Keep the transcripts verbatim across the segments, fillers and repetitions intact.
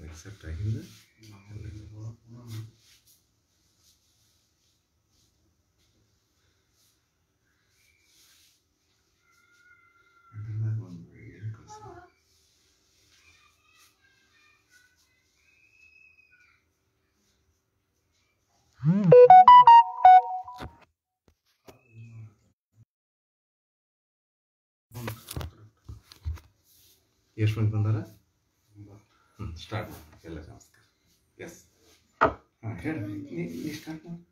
Accept ಆಗಿಲ್ಲ. ಎಷ್ಟು ಮಂದಿ ಬಂದಾರ? ಹ್ಞೂ ಸ್ಟಾರ್ಟ್ ಮಾಡಿ. ಎಲ್ಲ ನಮಸ್ಕಾರ. ಎಸ್ ಹಾಂ ಹೇಳಿ, ನೀ ಸ್ಟಾರ್ಟ್ ಮಾಡಿ.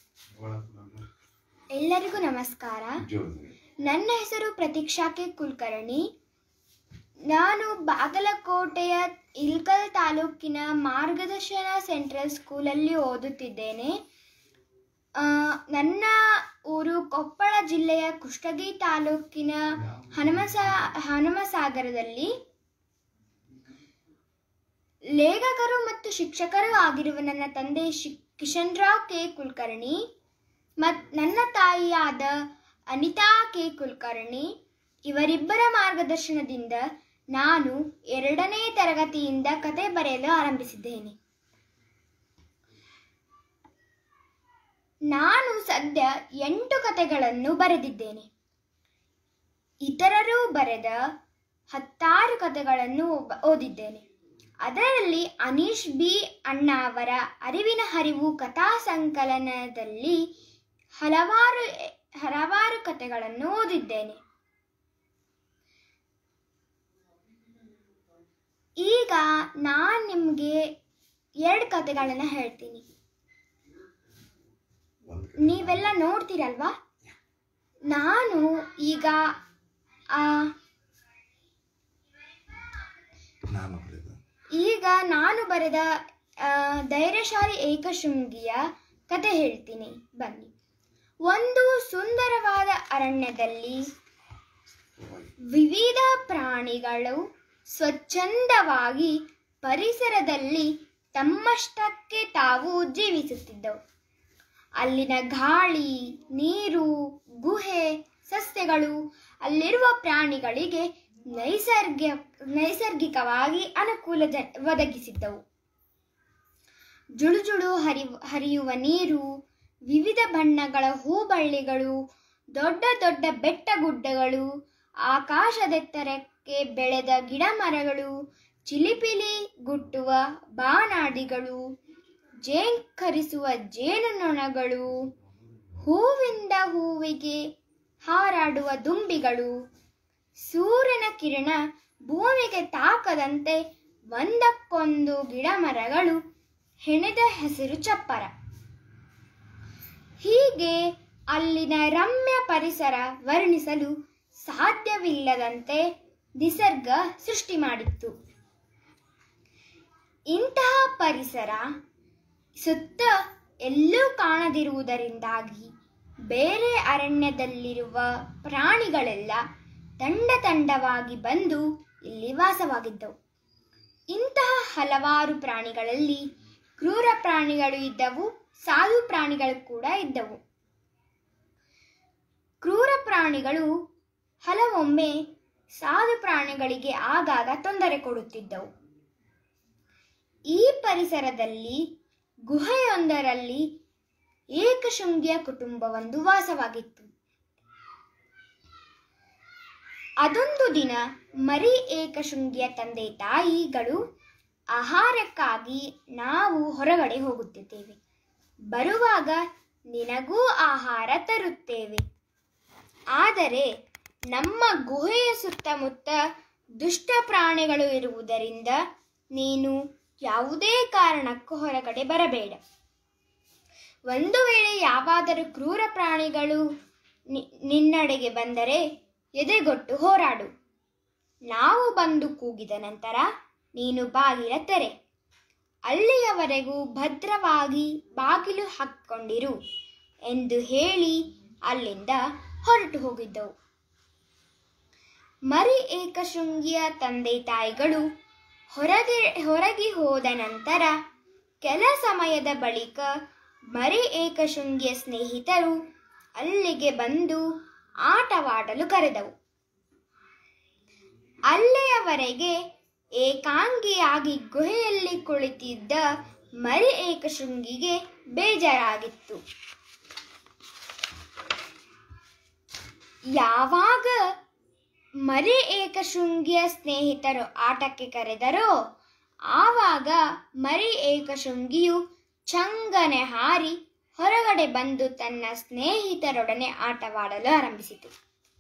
ಎಲ್ಲರಿಗೂ ನಮಸ್ಕಾರ. ನನ್ನ ಹೆಸರು ಪ್ರತೀಕ್ಷಾ ಕೆ ಕುಲಕರ್ಣಿ. ನಾನು ಬಾಗಲಕೋಟೆಯ ಇಳಕಲ್ ತಾಲೂಕಿನ ಮಾರ್ಗದರ್ಶನ ಸೆಂಟ್ರಲ್ ಸ್ಕೂಲಲ್ಲಿ ಓದುತ್ತಿದ್ದೇನೆ. ನನ್ನ ಊರು ಕೊಪ್ಪಳ ಜಿಲ್ಲೆಯ ಕುಷ್ಟಗಿ ತಾಲೂಕಿನ ಹನುಮಸಾ ಹನುಮಸಾಗರದಲ್ಲಿ. ಲೇಖಕರು ಮತ್ತು ಶಿಕ್ಷಕರು ಆಗಿರುವ ನನ್ನ ತಂದೆ ಶಿ ಕಿಶನ್ ರಾವ್ ಕೆ ಕುಲಕರ್ಣಿ ಮತ್ತು ನನ್ನ ತಾಯಿಯಾದ ಅನಿತಾ ಕೆ ಕುಲಕರ್ಣಿ ಇವರಿಬ್ಬರ ಮಾರ್ಗದರ್ಶನದಿಂದ ನಾನು ಎರಡನೇ ತರಗತಿಯಿಂದ ಕತೆ ಬರೆಯಲು ಆರಂಭಿಸಿದ್ದೇನೆ. ನಾನು ಸದ್ಯ ಎಂಟು ಕತೆಗಳನ್ನು ಬರೆದಿದ್ದೇನೆ. ಇತರರು ಬರೆದ ಹತ್ತಾರು ಕತೆಗಳನ್ನು ಓದಿದ್ದೇನೆ. ಅದರಲ್ಲಿ ಅನೀಶ್ ಬಿ ಅಣ್ಣ ಅವರ ಅರಿವಿನ ಹರಿವು ಕಥಾ ಸಂಕಲನದಲ್ಲಿ ಹಲವಾರು ಹಲವಾರು ಕತೆಗಳನ್ನು ಓದಿದ್ದೇನೆ. ಈಗ ನಾನು ನಿಮಗೆ ಎರಡು ಕತೆಗಳನ್ನು ಹೇಳ್ತೀನಿ. ನೀವೆಲ್ಲ ನೋಡ್ತೀರಲ್ವಾ? ನಾನು ಈಗ ಈಗ ನಾನು ಬರೆದ ಧೈರ್ಯಶಾಲಿ ಏಕಶೃಂಗಿಯ ಕತೆ ಹೇಳ್ತೀನಿ, ಬನ್ನಿ. ಒಂದು ಸುಂದರವಾದ ಅರಣ್ಯದಲ್ಲಿ ವಿವಿಧ ಪ್ರಾಣಿಗಳು ಸ್ವಚ್ಛಂದವಾಗಿ ಪರಿಸರದಲ್ಲಿ ತಮ್ಮಷ್ಟಕ್ಕೆ ತಾವು ಜೀವಿಸುತ್ತಿದ್ದವು. ಅಲ್ಲಿನ ಗಾಳಿ, ನೀರು, ಗುಹೆ, ಸಸ್ಯಗಳು ಅಲ್ಲಿರುವ ಪ್ರಾಣಿಗಳಿಗೆ ನೈಸರ್ಗಿಕ ನೈಸರ್ಗಿಕವಾಗಿ ಅನುಕೂಲ ಒದಗಿಸಿದ್ದವು. ಜುಳುಜುಳು ಹರಿವು ಹರಿಯುವ ನೀರು, ವಿವಿಧ ಬಣ್ಣಗಳ ಹೂಬಳ್ಳಿಗಳು, ದೊಡ್ಡ ದೊಡ್ಡ ಬೆಟ್ಟಗುಡ್ಡಗಳು, ಆಕಾಶದೆತ್ತರಕ್ಕೆ ಬೆಳೆದ ಗಿಡ ಮರಗಳು, ಚಿಲಿಪಿಲಿ ಗುಟ್ಟುವ ಬಾನಾಡಿಗಳು, ಜೇಂಕರಿಸುವ ಜೇನುನೊಣಗಳು, ಹೂವಿಂದ ಹೂವಿಗೆ ಹಾರಾಡುವ ದುಂಬಿಗಳು, ಸೂರ್ಯನ ಕಿರಣ ಭೂಮಿಗೆ ತಾಕದಂತೆ ಒಂದಕ್ಕೊಂದು ಗಿಡ ಮರಗಳು ಹೆಣೆದ ಹಸಿರು ಚಪ್ಪರ. ಹೀಗೆ ಅಲ್ಲಿನ ರಮ್ಯ ಪರಿಸರ ವರ್ಣಿಸಲು ಸಾಧ್ಯವಿಲ್ಲದಂತೆ ನಿಸರ್ಗ ಸೃಷ್ಟಿ ಮಾಡಿತ್ತು. ಇಂತಹ ಪರಿಸರ ಸುತ್ತ ಎಲ್ಲೂ ಕಾಣದಿರುವುದರಿಂದಾಗಿ ಬೇರೆ ಅರಣ್ಯದಲ್ಲಿರುವ ಪ್ರಾಣಿಗಳೆಲ್ಲ ತಂಡ ತಂಡವಾಗಿ ಬಂದು ಇಲ್ಲಿ ವಾಸವಾಗಿದ್ದವು. ಇಂತಹ ಹಲವಾರು ಪ್ರಾಣಿಗಳಲ್ಲಿ ಕ್ರೂರ ಪ್ರಾಣಿಗಳು ಇದ್ದವು, ಸಾಧು ಪ್ರಾಣಿಗಳು ಕೂಡ ಇದ್ದವು. ಕ್ರೂರ ಪ್ರಾಣಿಗಳು ಹಲವೊಮ್ಮೆ ಸಾಧು ಪ್ರಾಣಿಗಳಿಗೆ ಆಗಾಗ ತೊಂದರೆ ಕೊಡುತ್ತಿದ್ದವು. ಈ ಪರಿಸರದಲ್ಲಿ ಗುಹೆಯೊಂದರಲ್ಲಿ ಏಕಶೃಂಗಿಯ ಕುಟುಂಬವೊಂದು ವಾಸವಾಗಿತ್ತು. ಅದೊಂದು ದಿನ ಮರಿ ಏಕಶೃಂಗಿಯ ತಂದೆ ತಾಯಿಗಳು ಆಹಾರಕ್ಕಾಗಿ ನಾವು ಹೊರಗಡೆ ಹೋಗುತ್ತಿದ್ದೇವೆ, ಬರುವಾಗ ನಿನಗೂ ಆಹಾರ ತರುತ್ತೇವೆ, ಆದರೆ ನಮ್ಮ ಗುಹೆಯ ಸುತ್ತಮುತ್ತ ದುಷ್ಟ ಪ್ರಾಣಿಗಳು ಇರುವುದರಿಂದ ನೀನು ಯಾವುದೇ ಕಾರಣಕ್ಕೂ ಹೊರಗಡೆ ಬರಬೇಡ. ಒಂದು ವೇಳೆ ಯಾವಾದರೂ ಕ್ರೂರ ಪ್ರಾಣಿಗಳು ನಿನ್ನಡೆಗೆ ಬಂದರೆ ಎದೆಗೊಟ್ಟು ಹೋರಾಡು. ನಾವು ಬಂದು ಕೂಗಿದ ನಂತರ ನೀನು ಬಾಗಿಲ ತೆರೆ. ಅಲ್ಲಿಯವರೆಗೂ ಭದ್ರವಾಗಿ ಬಾಗಿಲು ಹಾಕಿಕೊಂಡಿರು ಎಂದು ಹೇಳಿ ಅಲ್ಲಿಂದ ಹೊರಟು ಹೋಗಿದ್ದವು. ಮರಿ ಏಕಶೃಂಗಿಯ ತಂದೆ ತಾಯಿಗಳು ಹೊರಗೆ ಹೊರಗೆ ಹೋದ ನಂತರ ಕೆಲ ಸಮಯದ ಬಳಿಕ ಮರಿ ಏಕಶೃಂಗಿಯ ಸ್ನೇಹಿತರು ಅಲ್ಲಿಗೆ ಬಂದು ಆಟವಾಡಲು ಕರೆದವು. ಅಲ್ಲಿಯವರೆಗೆ ಏಕಾಂಗಿಯಾಗಿ ಗುಹೆಯಲ್ಲಿ ಕುಳಿತಿದ್ದ ಮರಿ ಏಕಶೃಂಗಿಗೆ ಬೇಜಾರಾಗಿತ್ತು. ಯಾವಾಗ ಮರಿ ಏಕಶೃಂಗಿಯ ಸ್ನೇಹಿತರು ಆಟಕ್ಕೆ ಕರೆದರೋ ಆವಾಗ ಮರಿ ಏಕಶೃಂಗಿಯು ಚಂಗನೆ ಹಾರಿ ಹೊರಗಡೆ ಬಂದು ತನ್ನ ಸ್ನೇಹಿತರೊಡನೆ ಆಟವಾಡಲು ಆರಂಭಿಸಿತು.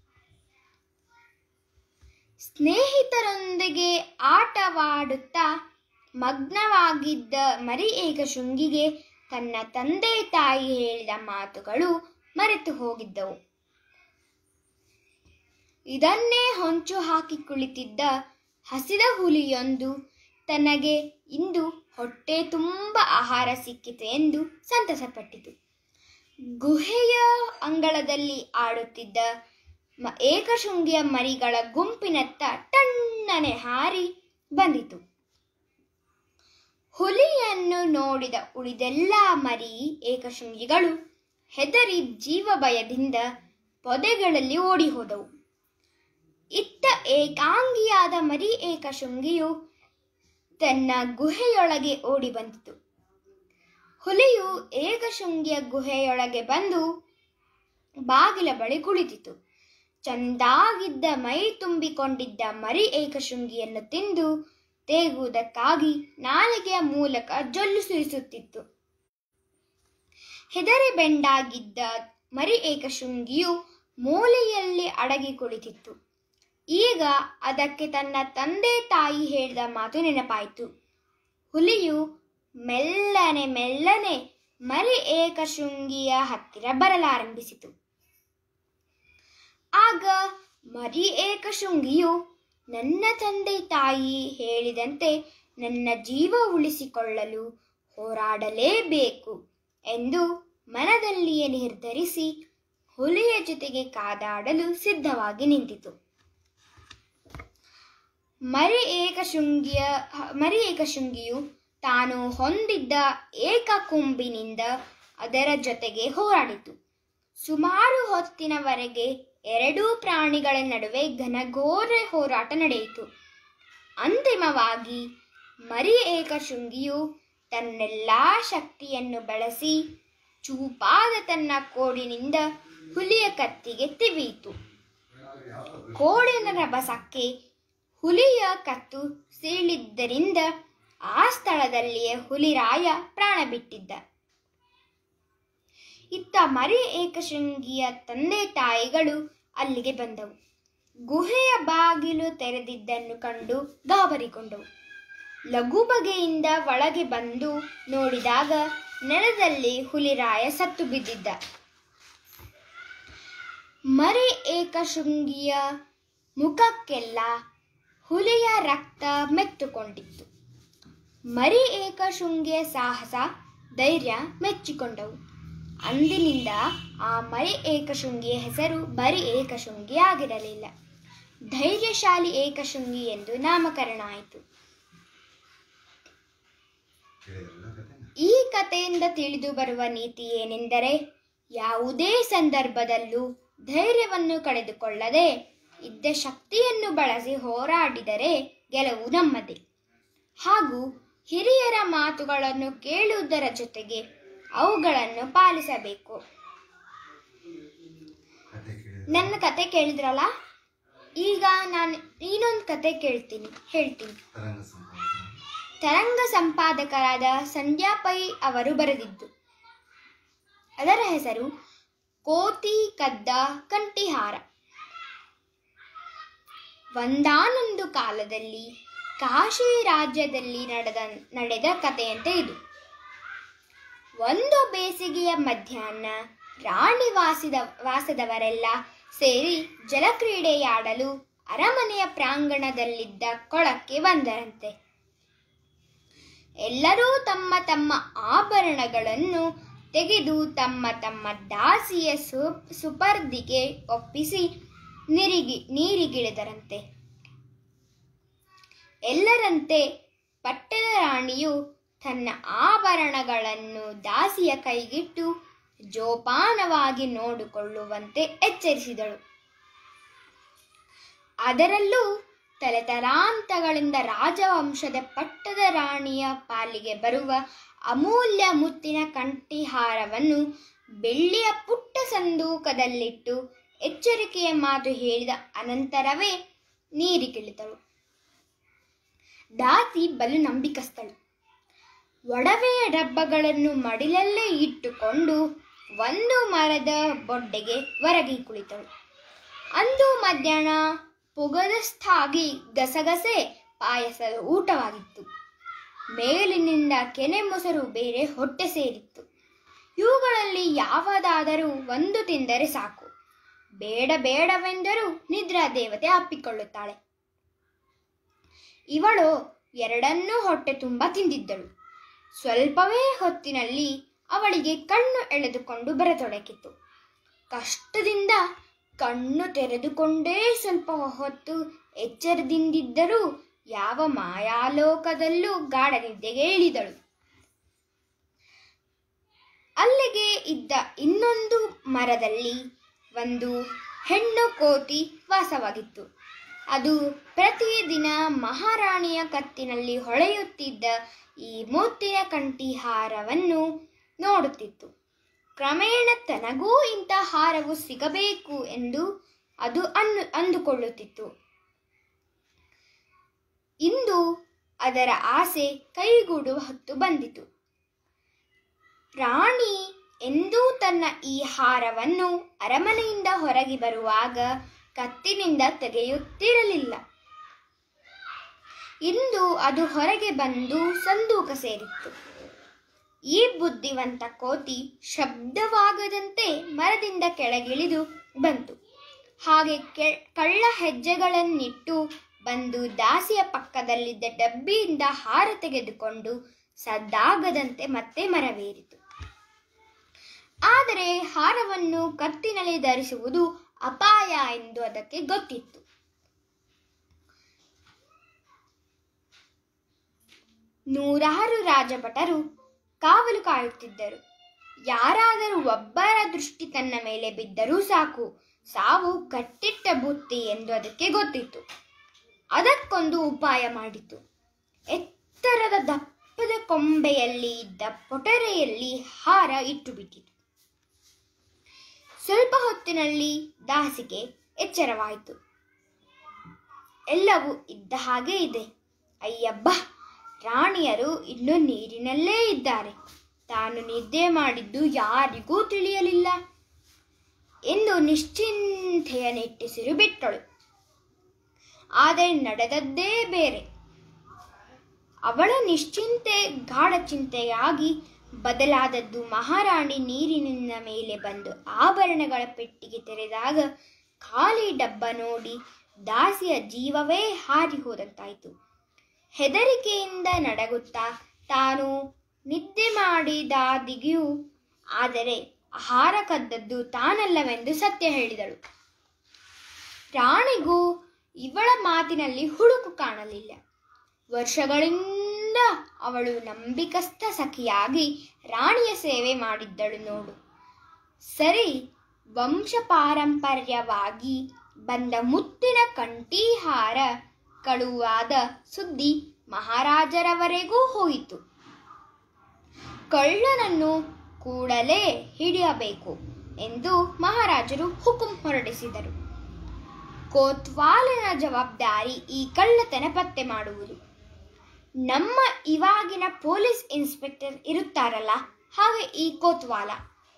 ಸ್ನೇಹಿತರೊಂದಿಗೆ ಆಟವಾಡುತ್ತಾ ಮಗ್ನವಾಗಿದ್ದ ಮರಿ ಏಕಶೃಂಗಿಗೆ ತನ್ನ ತಂದೆ ತಾಯಿ ಹೇಳಿದ ಮಾತುಗಳು ಮರೆತು ಹೋಗಿದ್ದವು. ಇದನ್ನೇ ಹೊಂಚು ಹಾಕಿ ಕುಳಿತಿದ್ದ ಹಸಿದ ಹುಲಿಯೊಂದು ತನಗೆ ಇಂದು ಹೊಟ್ಟೆ ತುಂಬ ಆಹಾರ ಸಿಕ್ಕಿತು ಎಂದು ಸಂತಸಪಟ್ಟಿತು. ಗುಹೆಯ ಅಂಗಳದಲ್ಲಿ ಆಡುತ್ತಿದ್ದ ಏಕಶೃಂಗಿಯ ಮರಿಗಳ ಗುಂಪಿನತ್ತ ಟಣ್ಣನೆ ಹಾರಿ ಬಂದಿತು. ಹುಲಿಯನ್ನು ನೋಡಿದ ಉಳಿದೆಲ್ಲ ಮರಿ ಏಕಶೃಂಗಿಗಳು ಹೆದರಿ ಜೀವ ಭಯದಿಂದ ಪೊದೆಗಳಲ್ಲಿ ಓಡಿ ಹೋದವು. ಇತ್ತ ಏಕಾಂಗಿಯಾದ ಮರಿ ಏಕಶೃಂಗಿಯು ತನ್ನ ಗುಹೆಯೊಳಗೆ ಓಡಿ ಬಂದಿತು. ಹುಲಿಯು ಏಕಶೃಂಗಿಯ ಗುಹೆಯೊಳಗೆ ಬಂದು ಬಾಗಿಲ ಬಳಿ ಕುಳಿತಿತು. ಚಂದಾಗಿದ್ದ ಮೈ ತುಂಬಿಕೊಂಡಿದ್ದ ಮರಿ ಏಕಶೃಂಗಿಯನ್ನು ತಿಂದು ತೇಗುವುದಕ್ಕಾಗಿ ನಾಲಿಗೆಯ ಮೂಲಕ ಜೊಲ್ಲು ಸುರಿಸುತ್ತಿತ್ತು. ಹೆದರಿ ಬೆಂಡಾಗಿದ್ದ ಮರಿ ಏಕಶೃಂಗಿಯು ಮೂಲೆಯಲ್ಲಿ ಅಡಗಿ ಕುಳಿತಿತ್ತು. ಈಗ ಅದಕ್ಕೆ ತನ್ನ ತಂದೆ ತಾಯಿ ಹೇಳಿದ ಮಾತು ನೆನಪಾಯಿತು. ಹುಲಿಯು ಮೆಲ್ಲನೆ ಮೆಲ್ಲನೆ ಮರಿ ಏಕಶೃಂಗಿಯ ಹತ್ತಿರ ಬರಲಾರಂಭಿಸಿತು. ಆಗ ಮರಿ ಏಕಶೃಂಗಿಯು ನನ್ನ ತಂದೆ ತಾಯಿ ಹೇಳಿದಂತೆ ನನ್ನ ಜೀವ ಉಳಿಸಿಕೊಳ್ಳಲು ಹೋರಾಡಲೇಬೇಕು ಎಂದು ಮನದಲ್ಲಿಯೇ ನಿರ್ಧರಿಸಿ ಹುಲಿಯ ಜೊತೆಗೆ ಕಾದಾಡಲು ಸಿದ್ಧವಾಗಿ ನಿಂತಿತು. ಮರಿ ಏಕಶೃಂಗಿಯ ಮರಿ ಏಕಶೃಂಗಿಯು ತಾನು ಹೊಂದಿದ್ದ ಏಕಕೊಂಬಿನಿಂದ ಅದರ ಜೊತೆಗೆ ಹೋರಾಡಿತು. ಸುಮಾರು ಹೊತ್ತಿನವರೆಗೆ ಎರಡೂ ಪ್ರಾಣಿಗಳ ನಡುವೆ ಘನಘೋರ ಹೋರಾಟ ನಡೆಯಿತು. ಅಂತಿಮವಾಗಿ ಮರಿ ಏಕಶೃಂಗಿಯು ತನ್ನೆಲ್ಲ ಶಕ್ತಿಯನ್ನು ಬಳಸಿ ಚೂಪಾದ ತನ್ನ ಕೋಡಿನಿಂದ ಹುಲಿಯ ಕತ್ತಿಗೆ ತಿವಿಯಿತು. ಕೋಡಿನ ರಭಸಕ್ಕೆ ಹುಲಿಯ ಕತ್ತು ಸೀಳಿದ್ದರಿಂದ ಆ ಸ್ಥಳದಲ್ಲಿಯೇ ಹುಲಿರಾಯ ಪ್ರಾಣ ಬಿಟ್ಟಿದ್ದ. ಇತ್ತ ಮರಿ ಏಕಶೃಂಗಿಯ ತಂದೆ ತಾಯಿಗಳು ಅಲ್ಲಿಗೆ ಬಂದವು. ಗುಹೆಯ ಬಾಗಿಲು ತೆರೆದಿದ್ದನ್ನು ಕಂಡು ಗಾಬರಿಗೊಂಡವು. ಲಘು ಬಗೆಯಿಂದ ಒಳಗೆ ಬಂದು ನೋಡಿದಾಗ ನೆಲದಲ್ಲಿ ಹುಲಿರಾಯ ಸತ್ತು ಬಿದ್ದಿದ್ದ. ಮರಿ ಏಕಶೃಂಗಿಯ ಮುಖಕ್ಕೆಲ್ಲ ಹುಲಿಯ ರಕ್ತ ಮೆತ್ತುಕೊಂಡಿತ್ತು. ಮರಿ ಏಕಶೃಂಗಿಯ ಸಾಹಸ ಧೈರ್ಯ ಮೆಚ್ಚಿಕೊಂಡವು. ಅಂದಿನಿಂದ ಆ ಮರಿ ಏಕಶೃಂಗಿಯ ಹೆಸರು ಮರಿ ಏಕಶೃಂಗಿ ಆಗಿರಲಿಲ್ಲ, ಧೈರ್ಯಶಾಲಿ ಏಕಶೃಂಗಿ ಎಂದು ನಾಮಕರಣ ಆಯಿತು. ಈ ಕಥೆಯಿಂದ ತಿಳಿದು ಬರುವ ನೀತಿ ಏನೆಂದರೆ, ಯಾವುದೇ ಸಂದರ್ಭದಲ್ಲೂ ಧೈರ್ಯವನ್ನು ಕಳೆದುಕೊಳ್ಳದೆ ಇದ್ದ ಶಕ್ತಿಯನ್ನು ಬಳಸಿ ಹೋರಾಡಿದರೆ ಗೆಲುವು ನಮ್ಮದೇ. ಹಾಗೂ ಹಿರಿಯರ ಮಾತುಗಳನ್ನು ಕೇಳುವುದರ ಜೊತೆಗೆ ಅವುಗಳನ್ನು ಪಾಲಿಸಬೇಕು. ನನ್ನ ಕತೆ ಕೇಳಿದ್ರಲ್ಲ, ಈಗ ನಾನು ಇನ್ನೊಂದು ಕತೆ ಕೇಳ್ತೀನಿ ಹೇಳ್ತೀನಿ. ತರಂಗ ಸಂಪಾದಕರಾದ ಸಂಧ್ಯಾ ಪೈ ಅವರು ಬರೆದಿದ್ದು. ಅದರ ಹೆಸರು ಕೋತಿ ಕದ್ದ ಕಂಠಿಹಾರ. ಒಂದಾನೊಂದು ಕಾಲದಲ್ಲಿ ಕಾಶಿ ರಾಜ್ಯದಲ್ಲಿ ನಡೆದ ನಡೆದ ಕಥೆಯಂತೆ ಇದು. ಒಂದು ಬೇಸಿಗೆಯ ಮಧ್ಯಾಹ್ನ ರಾಣಿ ವಾಸಿದ ವಾಸದವರೆಲ್ಲ ಸೇರಿ ಜಲಕ್ರೀಡೆಯಾಡಲು ಅರಮನೆಯ ಪ್ರಾಂಗಣದಲ್ಲಿದ್ದ ಕೊಳಕ್ಕೆ ಬಂದರಂತೆ. ಎಲ್ಲರೂ ತಮ್ಮ ತಮ್ಮ ಆಭರಣಗಳನ್ನು ತೆಗೆದು ತಮ್ಮ ತಮ್ಮ ದಾಸಿಯ ಸು ಸುಪರ್ದಿಗೆ ಒಪ್ಪಿಸಿ ನೀರಿಗೆ ನೀರಿಗಿಳಿದರಂತೆ. ಎಲ್ಲರಂತೆ ಪಟ್ಟದ ರಾಣಿಯು ತನ್ನ ಆಭರಣಗಳನ್ನು ದಾಸಿಯ ಕೈಗಿಟ್ಟು ಜೋಪಾನವಾಗಿ ನೋಡಿಕೊಳ್ಳುವಂತೆ ಎಚ್ಚರಿಸಿದಳು. ಅದರಲ್ಲೂ ತಲೆತಲಾಂತಗಳಿಂದ ರಾಜವಂಶದ ಪಟ್ಟದ ರಾಣಿಯ ಪಾಲಿಗೆ ಬರುವ ಅಮೂಲ್ಯ ಮುತ್ತಿನ ಕಂಠಿಹಾರವನ್ನು ಬೆಳ್ಳಿಯ ಪುಟ್ಟ ಸಂದೂಕದಲ್ಲಿಟ್ಟು ಎಚ್ಚರಿಕೆಯ ಮಾತು ಹೇಳಿದ ಅನಂತರವೇ ನೀರಿಗಿಳಿದಳು. ದಾಸಿ ಬಲು ನಂಬಿಕಸ್ಥಳು. ಒಡವೆಯ ಡಬ್ಬಗಳನ್ನು ಮಡಿಲಲ್ಲೇ ಇಟ್ಟುಕೊಂಡು ಒಂದು ಮರದ ಬೊಡ್ಡೆಗೆ ಹೊರಗೆ ಕುಳಿತಳು. ಅಂದು ಮಧ್ಯಾಹ್ನ ಪುಗದಷ್ಟಾಗಿ ಗಸಗಸೆ ಪಾಯಸದ ಊಟವಾಗಿತ್ತು. ಮೇಲಿನಿಂದ ಕೆನೆ ಮೊಸರು ಬೇರೆ ಹೊಟ್ಟೆ ಸೇರಿತ್ತು. ಇವುಗಳಲ್ಲಿ ಯಾವುದಾದರೂ ಒಂದು ತಿಂದರೆ ಸಾಕು, ಬೇಡ ಬೇಡವೆಂದರೂ ನಿದ್ರಾ ದೇವತೆ ಅಪ್ಪಿಕೊಳ್ಳುತ್ತಾಳೆ. ಇವಳು ಎರಡನ್ನೂ ಹೊಟ್ಟೆ ತುಂಬ ತಿಂದಿದ್ದಳು. ಸ್ವಲ್ಪವೇ ಹೊತ್ತಿನಲ್ಲಿ ಅವಳಿಗೆ ಕಣ್ಣು ಎಳೆದುಕೊಂಡು ಬರತೊಡಗಿತು. ಕಷ್ಟದಿಂದ ಕಣ್ಣು ತೆರೆದುಕೊಂಡೇ ಸ್ವಲ್ಪ ಹೊತ್ತು ಎಚ್ಚರದಿಂದಿದ್ದರೂ ಯಾವ ಮಾಯಾಲೋಕದಲ್ಲೂ ಗಾಢ ನಿದ್ದೆಗೆ ಇಳಿದಳು. ಅಲ್ಲಿಗೆ ಇದ್ದ ಇನ್ನೊಂದು ಮರದಲ್ಲಿ ಒಂದು ಹೆಣ್ಣು ಕೋತಿ ವಾಸವಾಗಿತ್ತು. ಅದು ಪ್ರತಿದಿನ ಮಹಾರಾಣಿಯ ಕತ್ತಿನಲ್ಲಿ ಹೊಳೆಯುತ್ತಿದ್ದ ಈ ಮುತ್ತಿನ ಕಂಠಿಹಾರವನ್ನು ನೋಡುತ್ತಿತ್ತು. ಕ್ರಮೇಣ ತನಗೂ ಇಂಥ ಹಾರವು ಸಿಗಬೇಕು ಎಂದು ಅದು ಅನ್ನು ಅಂದುಕೊಳ್ಳುತ್ತಿತ್ತು. ಇಂದು ಅದರ ಆಸೆ ಕೈಗೂಡುವ ಹೊತ್ತು ಬಂದಿತು. ರಾಣಿ ಎಂದೂ ತನ್ನ ಈ ಹಾರವನ್ನು ಅರಮನೆಯಿಂದ ಹೊರಗೆ ಬರುವಾಗ ಕತ್ತಿನಿಂದ ತೆಗೆಯುತ್ತಿರಲಿಲ್ಲ. ಇಂದು ಅದು ಹೊರಗೆ ಬಂದು ಸಂದೂಕ ಸೇರಿತ್ತು. ಈ ಬುದ್ಧಿವಂತ ಕೋತಿ ಶಬ್ದವಾಗದಂತೆ ಮರದಿಂದ ಕೆಳಗಿಳಿದು ಬಂತು. ಹಾಗೆ ಕೆ ಕಳ್ಳ ಹೆಜ್ಜೆಗಳನ್ನಿಟ್ಟು ಬಂದು ದಾಸಿಯ ಪಕ್ಕದಲ್ಲಿದ್ದ ಡಬ್ಬಿಯಿಂದ ಹಾರ ತೆಗೆದುಕೊಂಡು ಸದ್ದಾಗದಂತೆ ಮತ್ತೆ ಮರವೇರಿತು. ಆದರೆ ಹಾರವನ್ನು ಕತ್ತಿನಲ್ಲಿ ಧರಿಸುವುದು ಅಪಾಯ ಎಂದು ಅದಕ್ಕೆ ಗೊತ್ತಿತ್ತು. ನೂರಾರು ರಾಜಭಟರು ಕಾವಲು ಕಾಯುತ್ತಿದ್ದರು. ಯಾರಾದರೂ ಒಬ್ಬರ ದೃಷ್ಟಿ ತನ್ನ ಮೇಲೆ ಬಿದ್ದರೂ ಸಾಕು, ಸಾವು ಕಟ್ಟಿಟ್ಟ ಬುತ್ತಿ ಎಂದು ಅದಕ್ಕೆ ಗೊತ್ತಿತ್ತು. ಅದಕ್ಕೊಂದು ಉಪಾಯ ಮಾಡಿತು. ಎತ್ತರದ ದಪ್ಪದ ಕೊಂಬೆಯಲ್ಲಿ ಇದ್ದ ಪೊಟರೆಯಲ್ಲಿ ಹಾರ ಇಟ್ಟು ಬಿಟ್ಟಿತು. ಸ್ವಲ್ಪ ಹೊತ್ತಿನಲ್ಲಿ ದಾಸಿಗೆ ಎಚ್ಚರವಾಯಿತು. ಎಲ್ಲವೂ ಇದ್ದ ಹಾಗೆ ಇದೆ. ಅಯ್ಯಬ್ಬ, ರಾಣಿಯರು ಇನ್ನೂ ನೀರಿನಲ್ಲೇ ಇದ್ದಾರೆ. ತಾನು ನಿದ್ದೆ ಮಾಡಿದ್ದು ಯಾರಿಗೂ ತಿಳಿಯಲಿಲ್ಲ ಎಂದು ನಿಶ್ಚಿಂತೆಯ ನಿಟ್ಟುಸಿರು ಬಿಟ್ಟಳು. ಆದರೆ ನಡೆದದ್ದೇ ಬೇರೆ. ಅವಳ ನಿಶ್ಚಿಂತೆ ಗಾಢ ಚಿಂತೆಯಾಗಿ ಬದಲಾದದ್ದು ಮಹಾರಾಣಿ ನೀರಿನ ಮೇಲೆ ಬಂದು ಆಭರಣಗಳ ಪೆಟ್ಟಿಗೆ ತೆರೆದಾಗ ಖಾಲಿ ಡಬ್ಬ ನೋಡಿ ದಾಸಿಯ ಜೀವವೇ ಹಾರಿ ಹೋದಂತಾಯಿತು. ಹೆದರಿಕೆಯಿಂದ ನಡಗುತ್ತಾ ತಾನು ನಿದ್ದೆ ಮಾಡಿದಾದಿಗೂ ಆದರೆ ಆಹಾರ ಕದ್ದದ್ದು ತಾನಲ್ಲವೆಂದು ಸತ್ಯ ಹೇಳಿದಳು. ರಾಣಿಗೂ ಇವಳ ಮಾತಿನಲ್ಲಿ ಹುಳುಕು ಕಾಣಲಿಲ್ಲ. ವರ್ಷಗಳಿಂದ ಅವಳು ನಂಬಿಕಸ್ಥ ಸಖಿಯಾಗಿ ರಾಣಿಯ ಸೇವೆ ಮಾಡಿದ್ದಳು ನೋಡು. ಸರಿ, ವಂಶ ಪಾರಂಪರ್ಯವಾಗಿ ಬಂದ ಮುತ್ತಿನ ಕಂಠೀಹಾರ ಕಳುವಾದ ಸುದ್ದಿ ಮಹಾರಾಜರವರೆಗೂ ಹೋಯಿತು. ಕಳ್ಳನನ್ನು ಕೂಡಲೇ ಹಿಡಿಯಬೇಕು ಎಂದು ಮಹಾರಾಜರು ಹುಕುಂ ಹೊರಡಿಸಿದರು. ಕೋತ್ವಾಲನ ಜವಾಬ್ದಾರಿ ಈ ಕಳ್ಳತನ ಪತ್ತೆ ಮಾಡುವುದು. ನಮ್ಮ ಇವಾಗಿನ ಪೊಲೀಸ್ ಇನ್ಸ್ಪೆಕ್ಟರ್ ಇರುತ್ತಾರಲ್ಲ, ಹಾಗೆ ಈ ಕೋತ್ವಾಲ.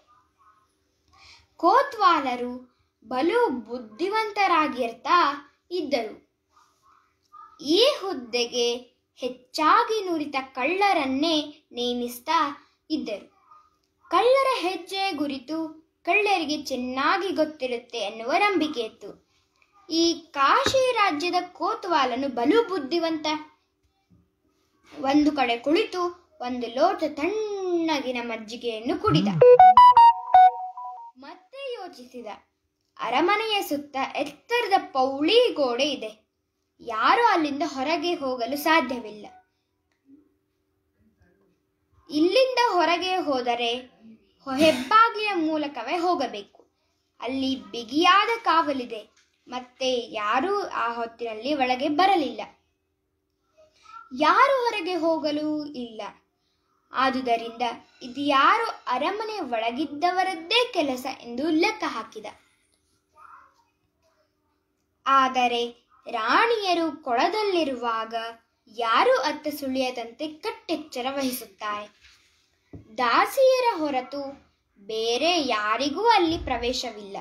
ಕೋತ್ವಾಲರು ಬಲು ಬುದ್ಧಿವಂತರಾಗಿರ್ತಾ ಇದ್ದರು. ಈ ಹುದ್ದೆಗೆ ಹೆಚ್ಚಾಗಿ ನುರಿತ ಕಳ್ಳರನ್ನೇ ನೇಮಿಸ್ತಾ ಇದ್ದರು. ಕಳ್ಳರ ಹೆಜ್ಜೆ ಗುರಿತು ಕಳ್ಳರಿಗೆ ಚೆನ್ನಾಗಿ ಗೊತ್ತಿರುತ್ತೆ ಎನ್ನುವ ನಂಬಿಕೆ ಇತ್ತು. ಈ ಕಾಶಿ ರಾಜ್ಯದ ಕೋತ್ವಾಲನು ಬಲು ಬುದ್ಧಿವಂತ. ಒಂದು ಕಡೆ ಕುಳಿತು ಒಂದು ಲೋಟ ತಣ್ಣಗಿನ ಮಜ್ಜಿಗೆಯನ್ನು ಕುಡಿದ. ಮತ್ತೆ ಯೋಚಿಸಿದ. ಅರಮನೆಯ ಸುತ್ತ ಎತ್ತರದ ಪೌಳಿ ಗೋಡೆ ಇದೆ. ಯಾರೂ ಅಲ್ಲಿಂದ ಹೊರಗೆ ಹೋಗಲು ಸಾಧ್ಯವಿಲ್ಲ. ಇಲ್ಲಿಂದ ಹೊರಗೆ ಹೋದರೆ ಹೆಬ್ಬಾಗಿಲ ಮೂಲಕವೇ ಹೋಗಬೇಕು. ಅಲ್ಲಿ ಬಿಗಿಯಾದ ಕಾವಲಿದೆ. ಮತ್ತೆ ಯಾರೂ ಆ ಹೊತ್ತಿನಲ್ಲಿ ಒಳಗೆ ಬರಲಿಲ್ಲ. ಯಾರು ಹೊರಗೆ ಹೋಗಲು ಇಲ್ಲ. ಆದುದರಿಂದ ಇದು ಯಾರು ಅರಮನೆ ಒಳಗಿದ್ದವರದ್ದೇ ಕೆಲಸ ಎಂದು ಲೆಕ್ಕ ಹಾಕಿದ. ಆದರೆ ರಾಣಿಯರು ಕೊಳದಲ್ಲಿರುವಾಗ ಯಾರೂ ಅತ್ತ ಸುಳಿಯದಂತೆ ಕಟ್ಟೆಚ್ಚರ ವಹಿಸುತ್ತಾರೆ. ದಾಸಿಯರ ಹೊರತು ಬೇರೆ ಯಾರಿಗೂ ಅಲ್ಲಿ ಪ್ರವೇಶವಿಲ್ಲ.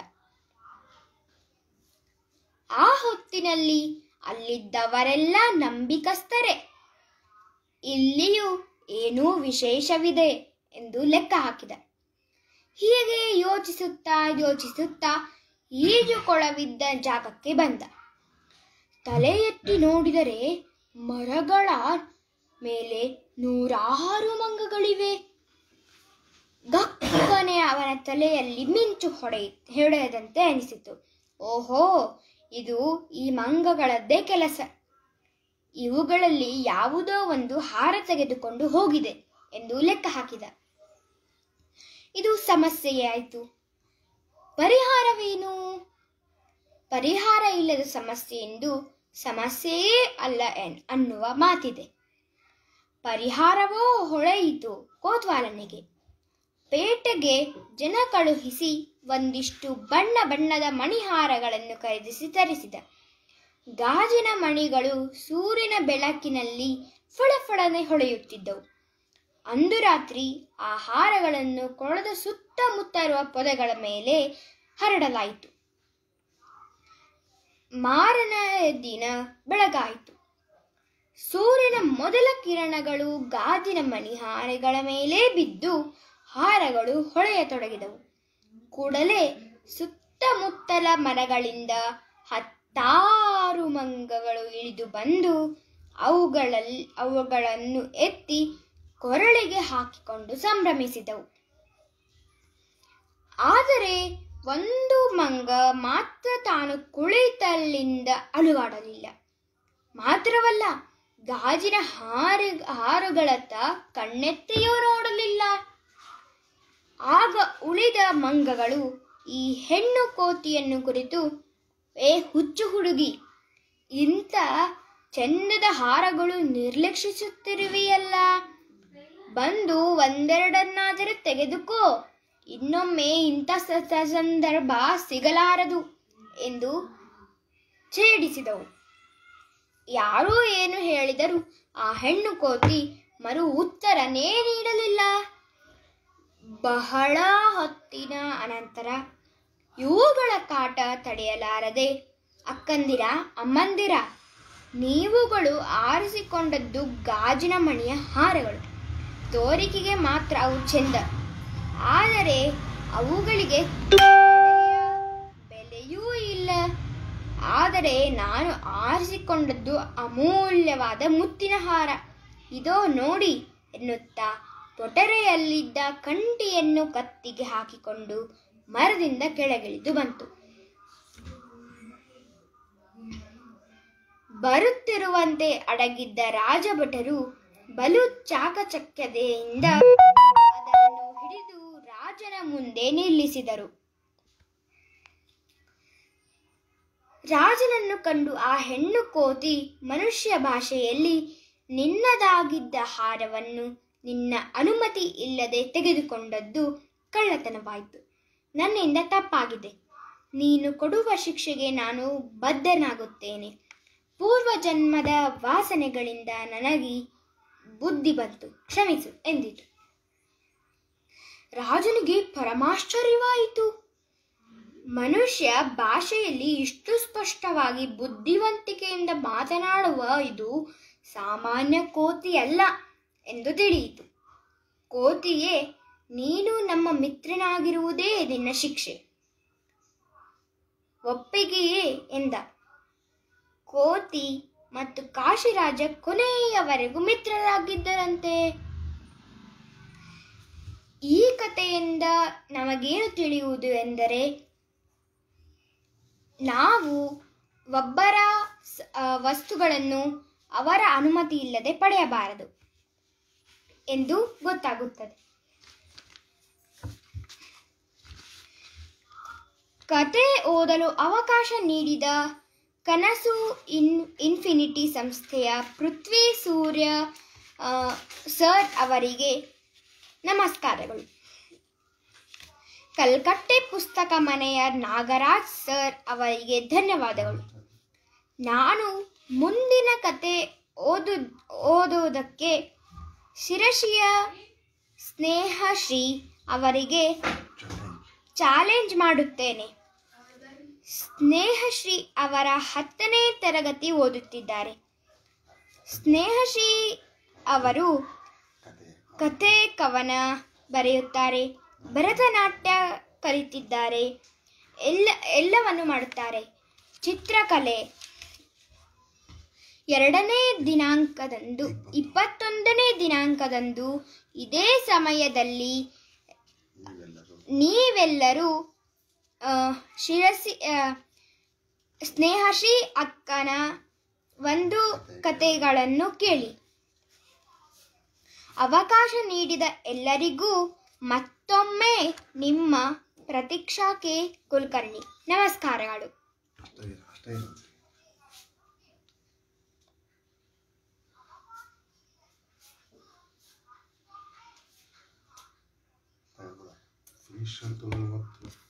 ಆ ಹೊತ್ತಿನಲ್ಲಿ ಅಲ್ಲಿದ್ದವರೆಲ್ಲ ನಂಬಿಕಸ್ಥರೇ. ಇಲ್ಲಿಯೂ ಏನೂ ವಿಶೇಷವಿದೆ ಎಂದು ಲೆಕ್ಕ ಹಾಕಿದ. ಹೀಗೆ ಯೋಚಿಸುತ್ತಾ ಯೋಚಿಸುತ್ತಾ ಈಜುಕೊಳವಿದ್ದ ಜಾಗಕ್ಕೆ ಬಂದ. ತಲೆ ಎತ್ತಿ ನೋಡಿದರೆ ಮರಗಳ ಮೇಲೆ ನೂರಾರು ಮಂಗಗಳಿವೆ. ಗಕ್ಕನೆ ಅವನ ತಲೆಯಲ್ಲಿ ಮಿಂಚು ಹೊಡೆ ಹೊಡೆಯದಂತೆ ಅನಿಸಿತು. ಓಹೋ, ಇದು ಈ ಮಂಗಗಳದ್ದೇ ಕೆಲಸ. ಇವುಗಳಲ್ಲಿ ಯಾವುದೋ ಒಂದು ಹಾರ ತೆಗೆದುಕೊಂಡು ಹೋಗಿದೆ ಎಂದು ಲೆಕ್ಕ ಹಾಕಿದ. ಇದು ಸಮಸ್ಯೆಯೇ ಆಯಿತು. ಪರಿಹಾರವೇನು? ಪರಿಹಾರ ಇಲ್ಲದ ಸಮಸ್ಯೆ ಎಂದು ಸಮಸ್ಯೆಯೇ ಅಲ್ಲ ಅನ್ನುವ ಮಾತಿದೆ. ಪರಿಹಾರವೋ ಹೊಳೆಯಿತು ಕೋತ್ವಾಲನಿಗೆ. ಪೇಟೆಗೆ ಜನ ಕಳುಹಿಸಿ ಒಂದಿಷ್ಟು ಬಣ್ಣ ಬಣ್ಣದ ಮಣಿಹಾರಗಳನ್ನು ಖರೀದಿಸಿ ತರಿಸಿದ. ಗಾಜಿನ ಮಣಿಗಳು ಸೂರ್ಯನ ಬೆಳಕಿನಲ್ಲಿ ಫಳಫಳನೆ ಹೊಳೆಯುತ್ತಿದ್ದವು. ಅಂದು ರಾತ್ರಿ ಆ ಹಾರಗಳನ್ನು ಕೊಳದ ಸುತ್ತಮುತ್ತ ಇರುವ ಪೊದೆಗಳ ಮೇಲೆ ಹರಡಲಾಯಿತು. ಮಾರನೇ ದಿನ ಬೆಳಗಾಯಿತು. ಸೂರ್ಯನ ಮೊದಲ ಕಿರಣಗಳು ಗಾಜಿನ ಮಣಿಹಾರಗಳ ಮೇಲೆ ಬಿದ್ದು ಹಾರಗಳು ಹೊಳೆಯತೊಡಗಿದವು. ಕೂಡಲೇ ಸುತ್ತಮುತ್ತಲ ಮರಗಳಿಂದ ಹತ್ತಾರು ಮಂಗಗಳು ಇಳಿದು ಬಂದು ಅವುಗಳಲ್ಲಿ ಅವುಗಳನ್ನು ಎತ್ತಿ ಕೊರಳಿಗೆ ಹಾಕಿಕೊಂಡು ಸಂಭ್ರಮಿಸಿದವು. ಆದರೆ ಒಂದು ಮಂಗ ಮಾತ್ರ ತಾನು ಕುಳಿತಲ್ಲಿಂದ ಅಲುಗಾಡಲಿಲ್ಲ. ಮಾತ್ರವಲ್ಲ, ಗಾಜಿನ ಹಾರ ಹಾರುಗಳತ್ತ ಕಣ್ಣೆತ್ತಿಯೂ ನೋಡಲಿಲ್ಲ. ಆಗ ಉಳಿದ ಮಂಗಗಳು ಈ ಹೆಣ್ಣು ಕೋತಿಯನ್ನು ಕುರಿತು, ಏ ಹುಚ್ಚು ಹುಡುಗಿ, ಇಂಥ ಚೆಂದದ ಹಾರಗಳು ನಿರ್ಲಕ್ಷಿಸುತ್ತಿರುವೆಯಲ್ಲ, ಬಂದು ಒಂದೆರಡನ್ನಾದರೂ ತೆಗೆದುಕೋ, ಇನ್ನೊಮ್ಮೆ ಇಂಥ ಸಂದರ್ಭ ಸಿಗಲಾರದು ಎಂದು ಛೇಡಿಸಿದವು. ಯಾರೂ ಏನು ಹೇಳಿದರೂ ಆ ಹೆಣ್ಣು ಕೋತಿ ಮರು ಉತ್ತರನೇ ನೀಡಲಿಲ್ಲ. ಬಹಳ ಹೊತ್ತಿನ ಅನಂತರ ಇವುಗಳ ಕಾಟ ತಡೆಯಲಾರದೆ, ಅಕ್ಕಂದಿರ, ಅಮ್ಮಂದಿರ, ನೀವುಗಳು ಆರಿಸಿಕೊಂಡದ್ದು ಗಾಜಿನ ಮಣಿಯ ಹಾರಗಳು. ತೋರಿಕೆಗೆ ಮಾತ್ರ ಅವು ಚೆಂದ, ಆದರೆ ಅವುಗಳಿಗೆ ಬೆಲೆಯೂ ಇಲ್ಲ. ಆದರೆ ನಾನು ಆರಿಸಿಕೊಂಡದ್ದು ಅಮೂಲ್ಯವಾದ ಮುತ್ತಿನ ಹಾರ. ಇದೋ ನೋಡಿ ಎನ್ನುತ್ತಾ ಪೊಟರೆಯಲ್ಲಿದ್ದ ಕಂಠಿಯನ್ನು ಕತ್ತಿಗೆ ಹಾಕಿಕೊಂಡು ಮರದಿಂದ ಕೆಳಗಿಳಿದು ಬಂತು. ಬರುತ್ತಿರುವಂತೆ ಅಡಗಿದ್ದ ರಾಜಭಟರು ಬಲು ಚಾಕಚಕ್ಯತೆಯಿಂದ ಅದನ್ನು ಹಿಡಿದು ರಾಜನ ಮುಂದೆ ನಿಲ್ಲಿಸಿದರು. ರಾಜನನ್ನು ಕಂಡು ಆ ಹೆಣ್ಣು ಕೋತಿ ಮನುಷ್ಯ ಭಾಷೆಯಲ್ಲಿ, ನಿನ್ನದಾಗಿದ್ದ ಹಾರವನ್ನು ನಿನ್ನ ಅನುಮತಿ ಇಲ್ಲದೆ ತೆಗೆದುಕೊಂಡದ್ದು ಕಳ್ಳತನವಾಯಿತು. ನನ್ನಿಂದ ತಪ್ಪಾಗಿದೆ. ನೀನು ಕೊಡುವ ಶಿಕ್ಷೆಗೆ ನಾನು ಬದ್ಧನಾಗುತ್ತೇನೆ. ಪೂರ್ವ ಜನ್ಮದ ವಾಸನೆಗಳಿಂದ ನನಗೆ ಬುದ್ಧಿ ಬಂತು, ಕ್ಷಮಿಸು ಎಂದಿತು. ರಾಜನಿಗೆ ಪರಮಾಶ್ಚರ್ಯವಾಯಿತು. ಮನುಷ್ಯ ಭಾಷೆಯಲ್ಲಿ ಇಷ್ಟು ಸ್ಪಷ್ಟವಾಗಿ ಬುದ್ಧಿವಂತಿಕೆಯಿಂದ ಮಾತನಾಡುವ ಇದು ಸಾಮಾನ್ಯ ಕೋತಿಯಲ್ಲ ಎಂದು ತಿಳಿಯಿತು. ಕೋತಿಯೇ, ನೀನು ನಮ್ಮ ಮಿತ್ರನಾಗಿರುವುದೇ ನಿನ್ನ ಶಿಕ್ಷೆ, ಒಪ್ಪಿಗೆಯೇ ಎಂದ. ಕೋತಿ ಮತ್ತು ಕಾಶಿರಾಜ ಕೊನೆಯವರೆಗೂ ಮಿತ್ರರಾಗಿದ್ದರಂತೆ. ಈ ಕಥೆಯಿಂದ ನಮಗೇನು ತಿಳಿಯುವುದು ಎಂದರೆ, ನಾವು ಒಬ್ಬರ ವಸ್ತುಗಳನ್ನು ಅವರ ಅನುಮತಿ ಇಲ್ಲದೆ ಪಡೆಯಬಾರದು ಎಂದು ಗೊತ್ತಾಗುತ್ತದೆ. ಕತೆ ಓದಲು ಅವಕಾಶ ನೀಡಿದ ಕನಸು ಇನ್ ಇನ್ಫಿನಿಟಿ ಸಂಸ್ಥೆಯ ಪೃಥ್ವಿ ಸೂರ್ಯ ಆ, ಸರ್ ಅವರಿಗೆ ನಮಸ್ಕಾರಗಳು. ಕಲ್ಕಟ್ಟೆ ಪುಸ್ತಕ ಮನೆಯ ನಾಗರಾಜ್ ಸರ್ ಅವರಿಗೆ ಧನ್ಯವಾದಗಳು. ನಾನು ಮುಂದಿನ ಕತೆ ಓದು ಓದುವುದಕ್ಕೆ ಶಿರಸಿಯ ಸ್ನೇಹಶ್ರೀ ಅವರಿಗೆ ಚಾಲೆಂಜ್ ಮಾಡುತ್ತೇನೆ. ಸ್ನೇಹಶ್ರೀ ಅವರ ಹತ್ತನೇ ತರಗತಿ ಓದುತ್ತಿದ್ದಾರೆ. ಸ್ನೇಹಶ್ರೀ ಅವರು ಕತೆ ಕವನ ಬರೆಯುತ್ತಾರೆ, ಭರತನಾಟ್ಯ ಕಲಿತಿದ್ದಾರೆ, ಎಲ್ಲ ಎಲ್ಲವನ್ನು ಮಾಡುತ್ತಾರೆ. ಚಿತ್ರಕಲೆ ಎರಡನೇ ದಿನಾಂಕದಂದು ಇಪ್ಪತ್ತೊಂದನೇ ದಿನಾಂಕದಂದು ಇದೇ ಸಮಯದಲ್ಲಿ ನೀವೆಲ್ಲರೂ ಆ, ಶಿರಸಿ ಆ, ಸ್ನೇಹಶ್ರೀ ಅಕ್ಕನ ಒಂದು ಕತೆಗಳನ್ನು ಕೇಳಿ. ಅವಕಾಶ ನೀಡಿದ ಎಲ್ಲರಿಗೂ ಮತ್ತೊಮ್ಮೆ ನಿಮ್ಮ ಪ್ರತೀಕ್ಷಾ ಕೆ ಕುಲಕರ್ಣಿ. ನಮಸ್ಕಾರಗಳು. ಅಷ್ಟೇ ಇರು, ಅಷ್ಟೇ ಇರು. ಫಿನಿಶ್ ಅಂತೂ ಮತ್ತು